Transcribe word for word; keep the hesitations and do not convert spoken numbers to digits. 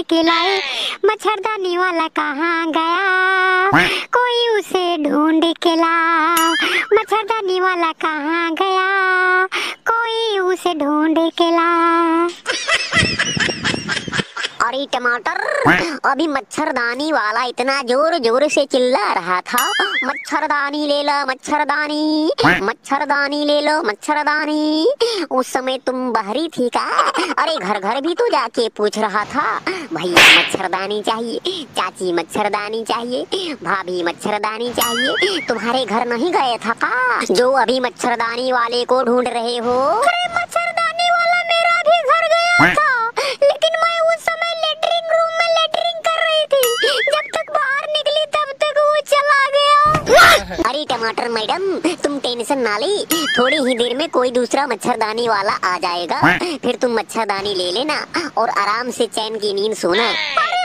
के लाए। मच्छरदानी वाला कहाँ गया, कोई उसे ढूंढ के लाओ। मच्छरदानी वाला कहाँ गया, कोई उसे ढूंढ के लाओ। अरे टमाटर, अभी मच्छरदानी वाला इतना जोर जोर से चिल्ला रहा था, मच्छरदानी ले लो मच्छरदानी, मच्छरदानी ले लो मच्छरदानी। उस समय तुम बाहरी थी का? अरे घर घर भी तो जाके पूछ रहा था, भैया मच्छरदानी चाहिए, चाची मच्छरदानी चाहिए, भाभी मच्छरदानी चाहिए। तुम्हारे घर नहीं गए था का, जो अभी मच्छरदानी वाले को ढूंढ रहे हो? अरे मच्छरदानी वाला मेरा भी घर गया था, लेकिन मैं उस समय लेटरिंग रूम में लेटरिंग कर रही थी। जब तक बाहर निकली तब तक वो चला गया। अरे टमाटर मैडम, तुम टेंशन ना ले, थोड़ी ही देर में कोई दूसरा मच्छरदानी वाला आ जाएगा, फिर तुम मच्छरदानी ले लेना और आराम से चैन की नींद सोना। अरे